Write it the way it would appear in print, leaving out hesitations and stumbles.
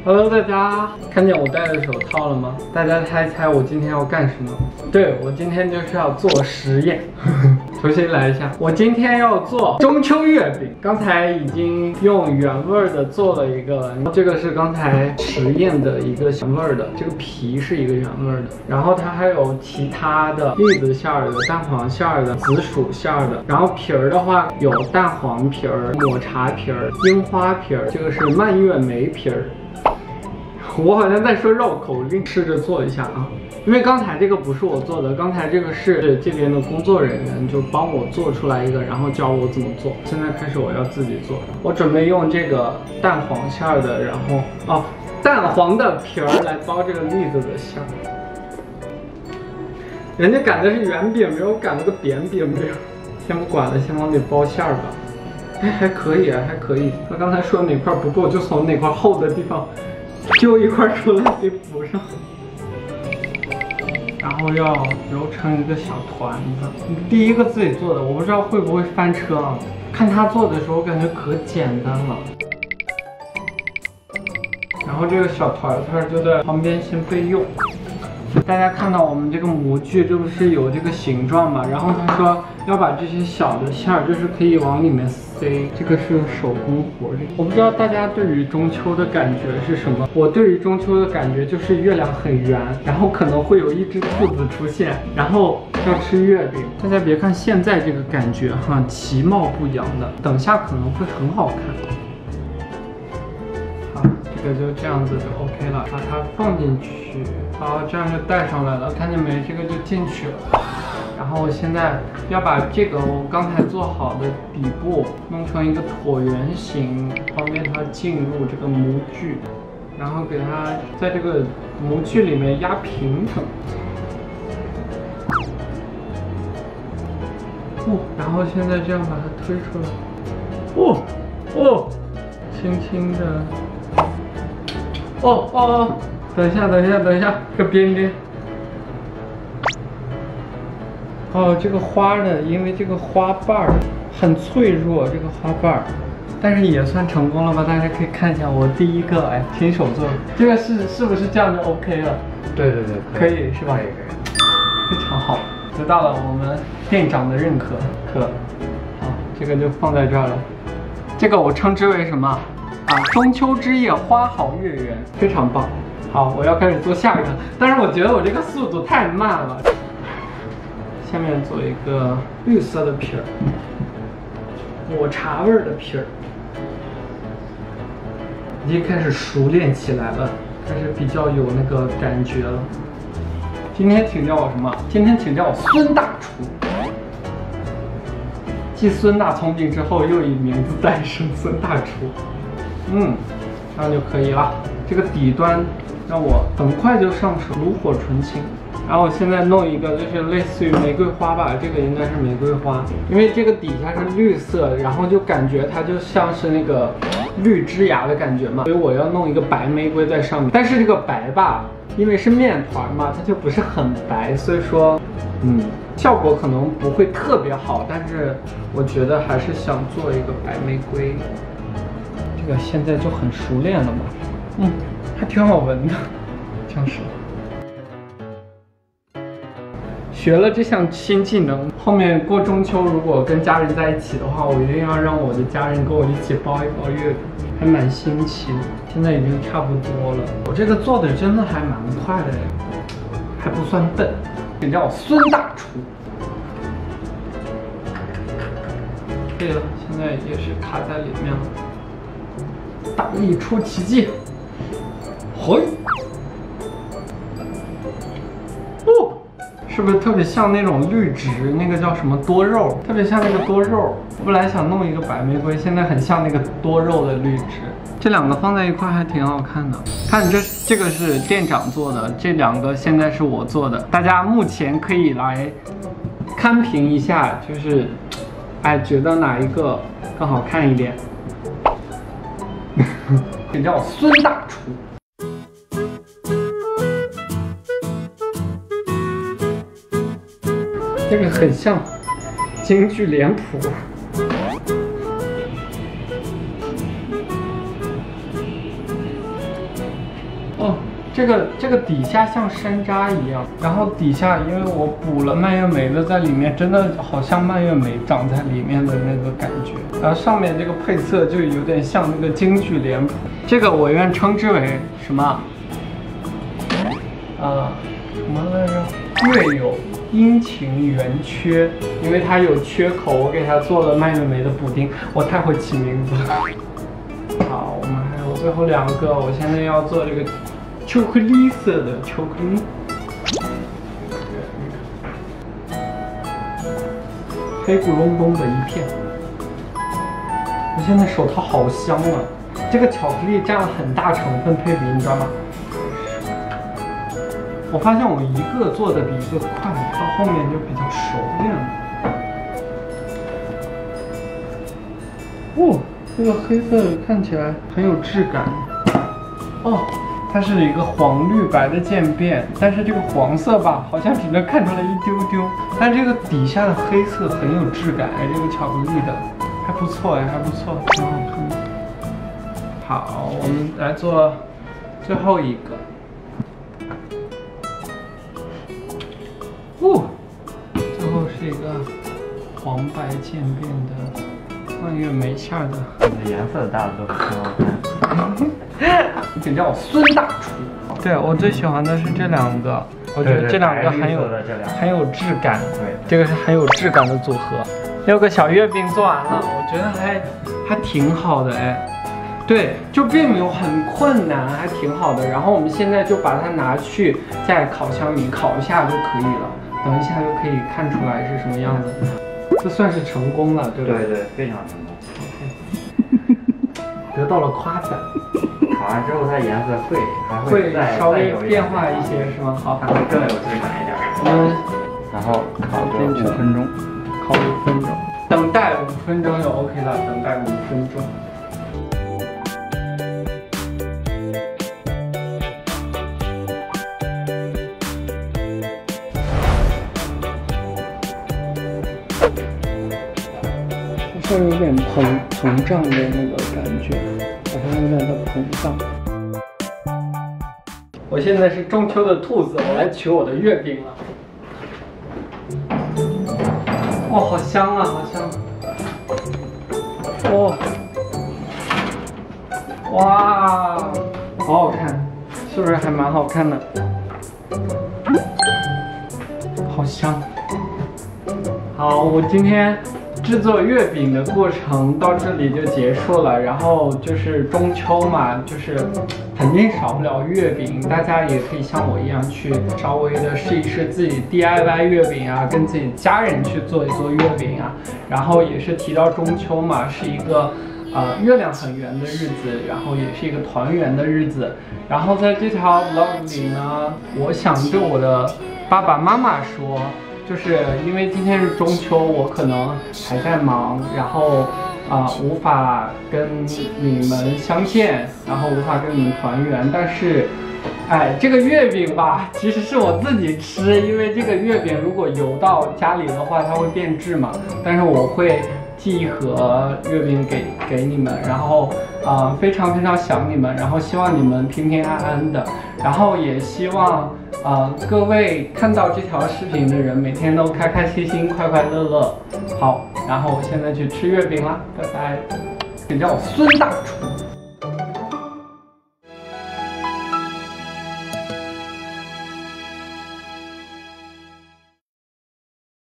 Hello， 大家看见我戴的手套了吗？大家猜一猜我今天要干什么？对，我今天就是要做实验。重新来一下，我今天要做中秋月饼。刚才已经用原味的做了一个，这个是刚才实验的一个原味的，这个皮是一个原味的，然后它还有其他的栗子馅儿的、蛋黄馅儿的、紫薯馅儿的，然后皮儿的话有蛋黄皮儿、抹茶皮儿、樱花皮儿，这个是蔓越莓皮儿。我好像在说绕口令，试着做一下啊。因为刚才这个不是我做的，刚才这个是这边的工作人员就帮我做出来一个，然后教我怎么做。现在开始我要自己做，我准备用这个蛋黄馅儿的，然后蛋黄的皮儿来包这个栗子的馅儿。人家擀的是圆饼，没有擀了个扁饼。先不管了，先往里包馅儿吧。哎，还可以啊，还可以。那刚才说哪块不够，就从哪块厚的地方揪一块出来给补上。然后要揉成一个小团子。第一个自己做的，我不知道会不会翻车啊。看他做的时候，我感觉可简单了。然后这个小团团就在旁边先备用。大家看到我们这个模具，这不是有这个形状嘛？然后他说要把这些小的馅儿，就是可以往里面塞。这个是手工活的。我不知道大家对于中秋的感觉是什么？我对于中秋的感觉就是月亮很圆，然后可能会有一只兔子出现，然后要吃月饼。大家别看现在这个感觉哈，其貌不扬的，等下可能会很好看。好，这个就这样子就 OK 了，把它放进去。好，这样就带上来了，看见没？这个就进去了。然后我现在要把这个我刚才做好的底部弄成一个椭圆形，方便它进入这个模具，然后给它在这个模具里面压平整。然后现在这样把它推出来。轻轻的。等一下，这个边边。这个花呢，因为这个花瓣儿很脆弱，这个花瓣儿，但是也算成功了吧？大家可以看一下我第一个亲手做的，这个是不是这样就 OK 了？对，可以是吧？可以，非常好，得到了我们店长的认可。好，这个就放在这儿了。这个我称之为什么？中秋之夜花好月圆，非常棒。好，我要开始做下一个，但是我觉得我这个速度太慢了。下面做一个绿色的皮儿，抹茶味的皮儿，已经开始熟练起来了，开始比较有那个感觉了。今天请叫我什么？今天请叫我孙大厨。继孙大聪明之后，又一名字诞生，孙大厨。这样就可以了。这个底端让我很快就上手，炉火纯青。然后我现在弄一个，就是类似于玫瑰花吧，这个应该是玫瑰花，因为这个底下是绿色，然后就感觉它就像是那个绿枝芽的感觉嘛，所以我要弄一个白玫瑰在上面。但是这个白吧，因为是面团嘛，它就不是很白，所以说，效果可能不会特别好，但是我觉得还是想做一个白玫瑰。这个现在就很熟练了嘛，还挺好闻的，像是。学了这项新技能，后面过中秋如果跟家人在一起的话，我一定要让我的家人跟我一起包一包月饼，还蛮新奇的。现在已经差不多了，我这个做的真的还蛮快的，还不算笨。请叫我孙大厨。对了，现在也是卡在里面了。大力出奇迹，是不是特别像那种绿植？那个叫什么多肉？特别像那个多肉。本来想弄一个白玫瑰，现在很像那个多肉的绿植。这两个放在一块还挺好看的。看这个是店长做的，这两个现在是我做的。大家目前可以来看评一下，就是觉得哪一个更好看一点？请叫我孙大厨。这个很像京剧脸谱。 哦，这个底下像山楂一样，然后底下因为我补了蔓越莓的在里面，真的好像蔓越莓长在里面的那个感觉。然后上面这个配色就有点像那个京剧脸谱，这个我愿称之为什么？什么来着？月有阴晴圆缺，因为它有缺口，我给它做了蔓越莓的补丁。我太会起名字了。好，我们还有最后2个，我现在要做这个巧克力色的巧克力，黑咕隆咚的一片。我现在手套好香啊！这个巧克力占了很大成分配比，你知道吗？我发现我一个做的比一个快，到后面就比较熟练了。哦，这个黑色看起来很有质感。哦，它是一个黄绿白的渐变，但是这个黄色吧，好像只能看出来一丢丢。但这个底下的黑色很有质感，哎，这个巧克力的还不错哎，还不错，挺好看的。好，我们来做最后一个。最后是一个黄白渐变的蔓越莓馅的。 你的颜色大的都很好看。 请叫我孙大厨。对，我最喜欢的是这2个，我觉得这2个很有质感。对，这个是很有质感的组合。6个小月饼做完了，我觉得还挺好的哎。对，就并没有很困难，还挺好的。然后我们现在就把它拿去在烤箱里烤一下就可以了，等一下就可以看出来是什么样子。这算是成功了，对吧？ 对对，非常成功。 得到了夸赞。 烤完之后，它颜色会稍微变化一些，是吗？好， 它会更有质感一点。然后烤个5分钟， 烤5分钟，等待5分钟就 OK 了，等待5分钟。好像有点膨胀的那个感觉，好像有点的膨胀。我现在是中秋的兔子，我来取我的月饼了。哇，好香啊，好香！哇，哇，好好看，是不是还蛮好看的？好香！好，我今天制作月饼的过程到这里就结束了，然后就是中秋嘛，就是肯定少不了月饼，大家也可以像我一样去稍微的试一试自己 DIY 月饼啊，跟自己家人去做一做月饼啊。然后也是提到中秋嘛，是一个月亮很圆的日子，然后也是一个团圆的日子。然后在这条 vlog 里呢，我想对我的爸爸妈妈说。就是因为今天是中秋，我可能还在忙，然后无法跟你们相见，然后无法跟你们团圆。但是，哎，这个月饼吧，其实是我自己吃，因为这个月饼如果邮到家里的话，它会变质嘛。但是我会寄一盒月饼给你们，然后非常非常想你们，然后希望你们平平安安的，然后也希望。各位看到这条视频的人，每天都开开心心、快快乐乐。好，然后我现在去吃月饼啦，拜拜。请叫我孙大厨。